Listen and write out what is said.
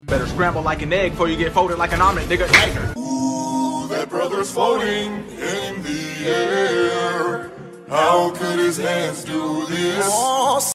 Better scramble like an egg before you get folded like an omelet, nigga. Hey. Ooh, that brother's floating in the air. How could his hands do this?